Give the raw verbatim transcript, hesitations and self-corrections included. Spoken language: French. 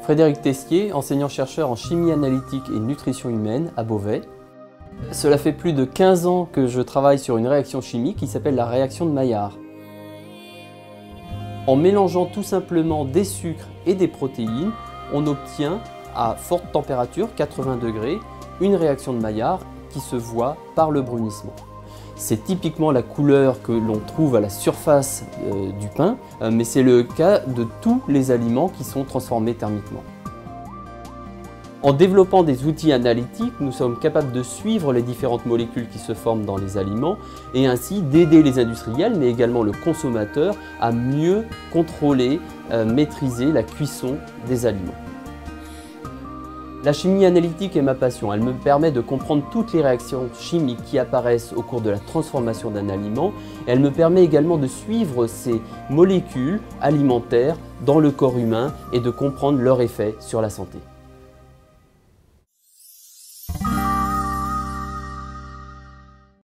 Frédéric Tessier, enseignant-chercheur en chimie analytique et nutrition humaine à Beauvais. Cela fait plus de quinze ans que je travaille sur une réaction chimique qui s'appelle la réaction de Maillard. En mélangeant tout simplement des sucres et des protéines, on obtient à forte température, quatre-vingts degrés, une réaction de Maillard qui se voit par le brunissement. C'est typiquement la couleur que l'on trouve à la surface euh, du pain, euh, mais c'est le cas de tous les aliments qui sont transformés thermiquement. En développant des outils analytiques, nous sommes capables de suivre les différentes molécules qui se forment dans les aliments et ainsi d'aider les industriels, mais également le consommateur, à mieux contrôler, euh, maîtriser la cuisson des aliments. La chimie analytique est ma passion. Elle me permet de comprendre toutes les réactions chimiques qui apparaissent au cours de la transformation d'un aliment. Et elle me permet également de suivre ces molécules alimentaires dans le corps humain et de comprendre leur effet sur la santé.